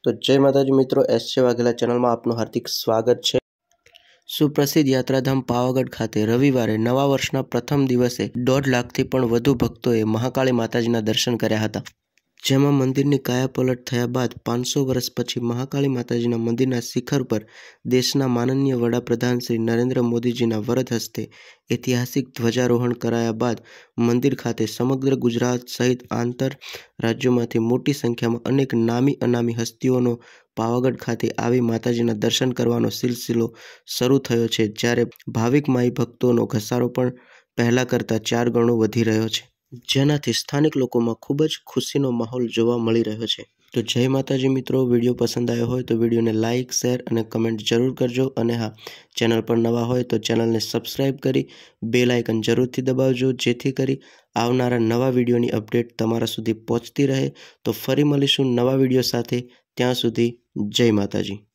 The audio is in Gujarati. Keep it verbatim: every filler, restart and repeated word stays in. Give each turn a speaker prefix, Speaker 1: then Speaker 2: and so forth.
Speaker 1: તો જય માતાજી મિત્રો, એસ છે વાઘેલા ચેનલમાં આપનું હાર્દિક સ્વાગત છે। સુપ્રસિદ્ધ યાત્રાધામ પાવાગઢ ખાતે રવિવારે નવા વર્ષના પ્રથમ દિવસે દોઢ લાખથી પણ વધુ ભક્તોએ મહાકાળી માતાજીના દર્શન કર્યા હતા, જેમાં મંદિરની કાયાપલટ થયા બાદ પાંચસો વર્ષ પછી મહાકાળી માતાજીના મંદિરના શિખર પર દેશના માનનીય વડાપ્રધાન શ્રી નરેન્દ્ર મોદીજીના વરદ હસ્તે ઐતિહાસિક ધ્વજારોહણ કરાયા બાદ મંદિર ખાતે સમગ્ર ગુજરાત સહિત આંતર રાજ્યોમાંથી મોટી સંખ્યામાં અનેક નામી અનામી હસ્તીઓનો પાવાગઢ ખાતે આવી માતાજીના દર્શન કરવાનો સિલસિલો શરૂ થયો છે, જ્યારે ભાવિક માઈ ભક્તોનો ઘસારો પણ પહેલા કરતાં ચાર ગણો વધી રહ્યો છે, જેનાથી સ્થાનિક લોકોમાં ખૂબ જ ખુશીનો માહોલ જોવા મળી રહ્યો છે। તો જય માતાજી મિત્રો, વિડીયો પસંદ આવ્યો હોય તો વિડીયોને લાઇક, શેર અને કમેન્ટ જરૂર કરજો, અને હા, ચેનલ પર નવા હોય તો ચેનલને સબસ્ક્રાઈબ કરી બેલ આઇકન જરૂરથી દબાવજો, જેથી કરી આવનારા નવા વિડીયોની અપડેટ તમારા સુધી પહોંચતી રહે। તો ફરી મળીશું નવા વિડીયો સાથે, ત્યાં સુધી જય માતાજી।